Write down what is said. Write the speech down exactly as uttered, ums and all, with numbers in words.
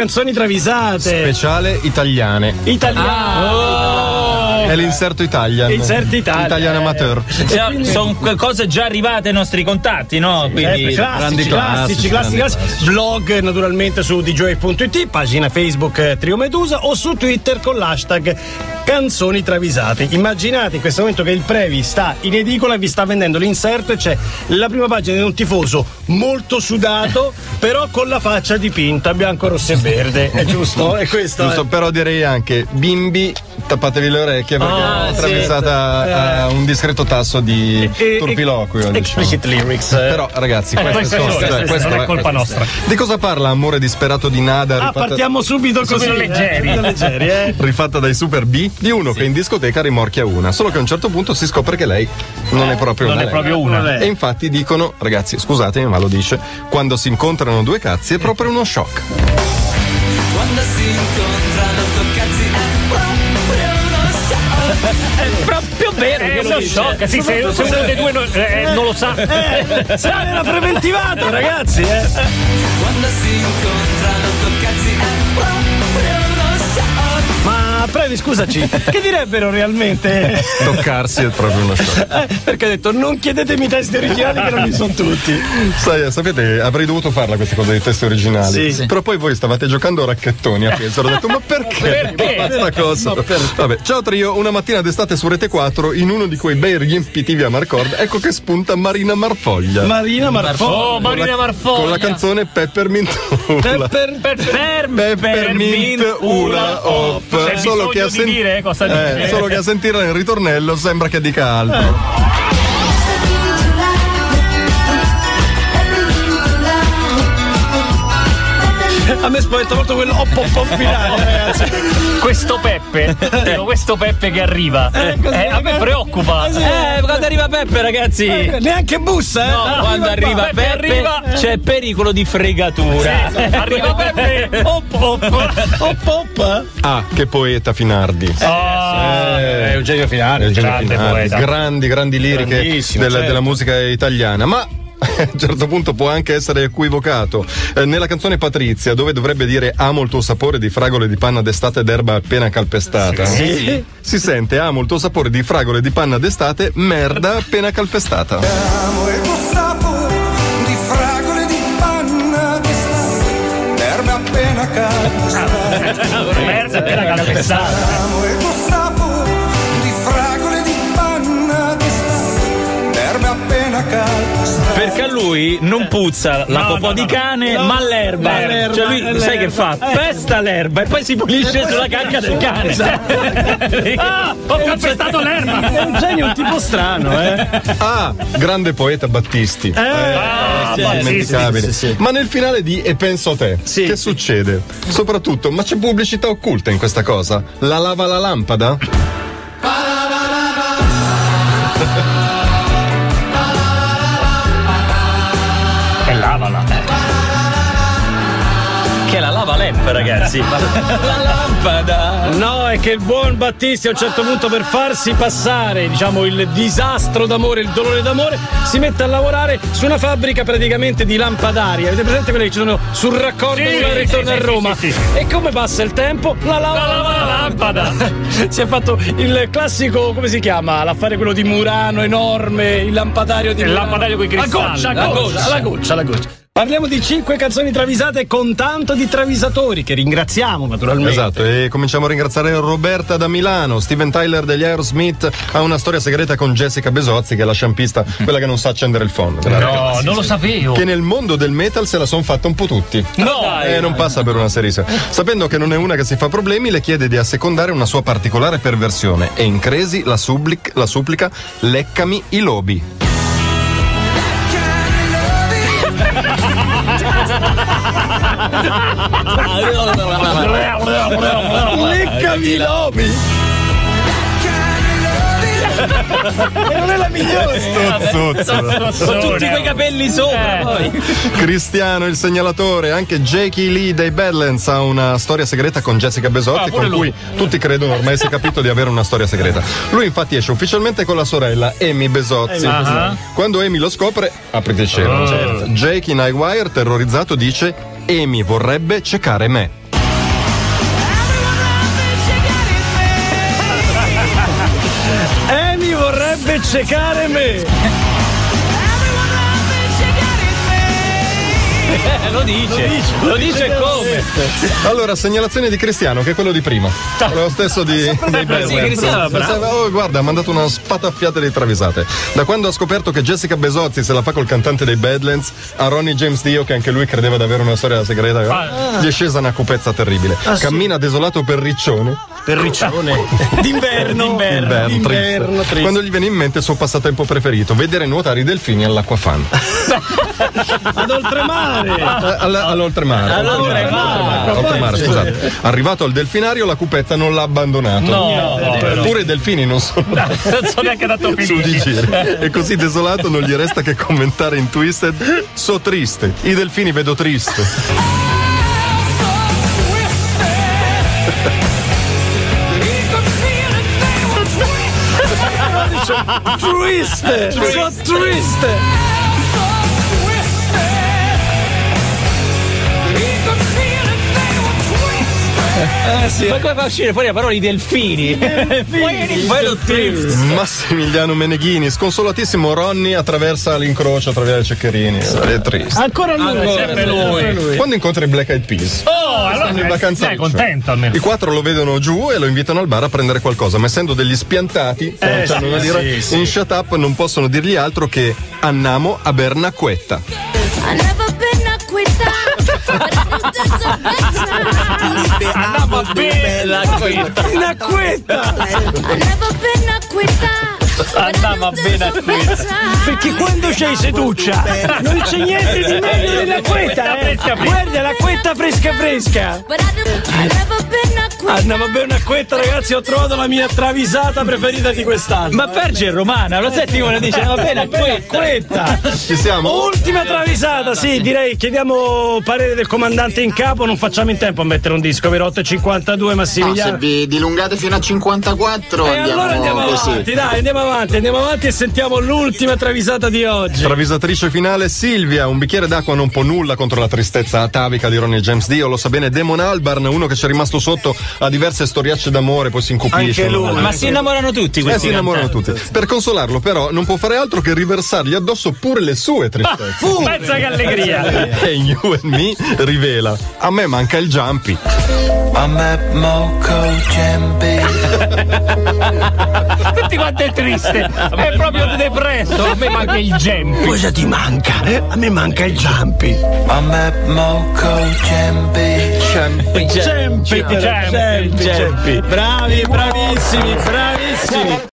Canzoni travisate. Speciale italiane. Italiane. Oh. È l'inserto Italian. Inserto Italian. Italian amateur. Cioè, sono cose già arrivate ai nostri contatti, no? Quindi eh, classici, classici, classici, classici. Blog naturalmente su d j punto i t, pagina Facebook eh, Trio Medusa o su Twitter con l'hashtag Canzoni travisate. Immaginate in questo momento che il Previ sta in edicola e vi sta vendendo l'inserto e c'è la prima pagina di un tifoso molto sudato però con la faccia dipinta bianco, rosso e verde, è giusto? È questo? Giusto, eh? però direi anche bimbi, tappatevi le orecchie perché Ah, è sì. travisata Eh. a un discreto tasso di E- turpiloquio. e- explicit diciamo. lyrics. eh. Però ragazzi, Eh, queste queste sono, sono, cioè, queste questo non è è- colpa questo- nostra. Di cosa parla Amore disperato di Nada? Ah, rifatta- partiamo subito così. Subito leggeri. eh, leggeri, eh. rifatta dai Super B di uno che in discoteca rimorchia una, solo che a un certo punto si scopre che lei non è proprio non una è lei. proprio una. Non è. E infatti dicono, ragazzi scusatemi ma lo dice, quando si incontrano due cazzi è proprio uno shock. Quando si incontrano due cazzi è proprio uno shock. È proprio vero che Eh, lo lo dice. shock, sì, se, se uno dei due non, eh, non lo sa. Eh, sale la preventivata, ragazzi, eh. Quando si incontrano due cazzi è proprio uno shock. Ma Previ, scusaci, che direbbero realmente? Toccarsi è proprio uno shock. Eh, perché ha detto non chiedetemi i testi originali che non li sono tutti. Sai, sapete, avrei dovuto farla queste cose dei testi originali. Sì, sì. Però poi voi stavate giocando a racchettoni a penso. Ho detto, ma perché? Perché? Ma questa cosa. Vabbè, ciao Trio, una mattina d'estate su Rete quattro, in uno di quei bei riempitivi a Marcord, ecco che spunta Marina Marfoglia. Marina Marfoglia. Oh, Marina Marfoglia. Con la canzone Peppermint Ula. Per, Per, per, Peppermint Ula Hop. C'è Solo che, a bisogno di dire cosa eh, dice. solo che a sentirla nel ritornello sembra che dica altro. a me spaventa molto quello hop hop hop finale, ragazzi. Questo Peppe, dico, questo Peppe che arriva, Eh, così, eh, a me ragazzi. preoccupa. Eh, sì. Eh, quando arriva Peppe, ragazzi. Eh, neanche bussa, eh. No, quando arriva qua. Peppe, arriva. c'è pericolo di fregatura. Arriva Peppe. Hop hop hop hop. Ah, che poeta Finardi. Oh, Eh, Eugenio Finale, Eugenio grande Finardi, poeta. grandi, grandi liriche Grandissimo, della, certo. della musica italiana, ma a un certo punto può anche essere equivocato. Eh, nella canzone Patrizia, dove dovrebbe dire amo il tuo sapore di fragole di panna d'estate d'erba appena calpestata, Sì. si sente amo il tuo sapore di fragole di panna d'estate merda appena calpestata. Amo il tuo sapore di fragole di panna d'estate, erba appena calpestata. merda appena calpestata. Amo il tuo sapore di fragole di panna d'estate, erba appena calpestata. Perché a lui non puzza la No, popò no, di no. cane, No, ma l'erba. l'erba, Cioè lui, sai che fa? l'erba. Pesta l'erba e poi si pulisce sulla cacca del cane. Ah, ho calpestato l'erba. Eugenio è un tipo strano, eh. Ah, grande poeta Battisti. Eh, Ah, sì, Indimenticabile. sì, sì, sì. Ma nel finale di E penso a te, Sì. che succede? Soprattutto, ma c'è pubblicità occulta in questa cosa? La lava la lampada? E lavala. Che la lava lamp, ragazzi. La lampada. No, è che il buon Battisti a un certo punto, per farsi passare, diciamo, il disastro d'amore, il dolore d'amore, si mette a lavorare su una fabbrica praticamente di lampadari. Avete presente quelle che ci sono sul raccordo Sì, quando sì, ritorna sì, a sì, Roma? sì, sì. E come passa il tempo? La lava La lava la lampada. Si è fatto il classico, come si chiama? L'affare quello di Murano enorme, il lampadario di Il Murano. lampadario coi cristalli. La goccia, La la goccia, goccia. la goccia, la goccia. Parliamo di cinque canzoni travisate con tanto di travisatori che ringraziamo naturalmente. Esatto, e cominciamo a ringraziare Roberta da Milano. Steven Tyler degli Aerosmith ha una storia segreta con Jessica Besozzi, che è la sciampista, quella che non sa accendere il phon. No, non lo sapevo. Che nel mondo del metal se la son fatta un po' tutti. No, E non passa per una serissima. Sapendo che non è una che si fa problemi, le chiede di assecondare una sua particolare perversione e in crisi la, supplic- la supplica leccami i lobi. Leccami i lobi! E non è la migliore! Stozzozzo. Con tutti quei capelli sopra, poi. Cristiano, il segnalatore, anche Jakey Lee dei Badlands ha una storia segreta con Jessica Besozzi, Ah, pure con lui. cui tutti credono ormai si è capito di avere una storia segreta. Lui infatti esce ufficialmente con la sorella Amy Besozzi. Ah. Quando Amy lo scopre, aprite il cielo. Oh. Certo. Jake in Highwire, terrorizzato, dice: Amy vorrebbe ciecare me. vorrebbe cecare me. Eh, lo dice, lo dice, lo dice come? Allora, segnalazione di Cristiano, che è quello di prima. Lo stesso di dei Sì, Cristiano, bravo. Oh, guarda, ha mandato una spataffiata di travisate. Da quando ha scoperto che Jessica Besozzi se la fa col cantante dei Badlands, a Ronnie James Dio, che anche lui credeva di avere una storia segreta, Ah. gli è scesa una cupezza terribile. Cammina desolato per Riccione. Per Riccione. D'inverno. Inverno, D'inverno, triste. triste. Quando gli viene in mente il suo passatempo preferito, vedere nuotare i delfini all'acquafan. Ad oltremare. All- all'oltremare. All'oltremare. Oltremare, scusate. Arrivato al delfinario, la cupezza non l'ha abbandonato. No, no, Pure i delfini non sono non so neanche dato su di giro. E così desolato non gli resta che commentare in Twisted: so triste, i delfini vedo triste. Triste. So triste. Eh sì. Ma come fa a uscire fuori la parola i delfini? Vedo triste. Massimiliano Meneghini, sconsolatissimo Ronny attraversa l'incrocio attraverso i ceccherini. È triste. Ancora lui. Ancora sempre lui. lui. Quando incontra i Black Eyed Peas, Oh, allora stanno in vacanza sei a Riccione. contento almeno. I quattro lo vedono giù e lo invitano al bar a prendere qualcosa, ma essendo degli spiantati, Eh, non c'hanno sì, da dire, sì, sì. in shut up non possono dirgli altro che annamo a Bernacquetta. I never been a quitter, but I knew there's a better. Andava bene la quinta. Una quetta. I never been a quitter, but I Andava knew bene there's a a quitter. better. Perché quando c'hai seduccia non c'è niente di meglio della quetta, eh. Fresca, fresca. Guarda la quetta fresca fresca. But I knew- I never been a quitter. Andiamo a bere una quetta, ragazzi, ho trovato la mia travisata preferita di quest'anno. Ma Fergie è romana, lo sai come dice? Va bene, Bella quetta. Ci siamo? Ultima travisata, sì, direi chiediamo parere del comandante in capo, non facciamo in tempo a mettere un disco, vero? otto e cinquantadue No, se Massimiliano. vi dilungate fino a cinquantaquattro E andiamo, allora andiamo così. avanti, dai, andiamo avanti, andiamo avanti e sentiamo l'ultima travisata di oggi. Travisatrice finale Silvia, un bicchiere d'acqua non può nulla contro la tristezza atavica di Ronnie James Dio, lo sa bene Damon Albarn, uno che ci è rimasto sotto a diverse storiacce d'amore, poi si incupisce. Anche lui. Ma si innamorano tutti Eh, questi si innamorano tutti. Per consolarlo, però, non può fare altro che riversargli addosso pure le sue tristezze. Pensa che allegria. E in You and Me rivela: a me manca il jumpy. I'm at Moco Jambi. Tutti quanti è triste. È proprio depresso. A me manca il gempi. Cosa ti manca? A me manca il jumpy. I'm at Moco Jambi. Gempi, Gempi, gempi, gempi. gempi. Bravi, bravissimi, bravissimi.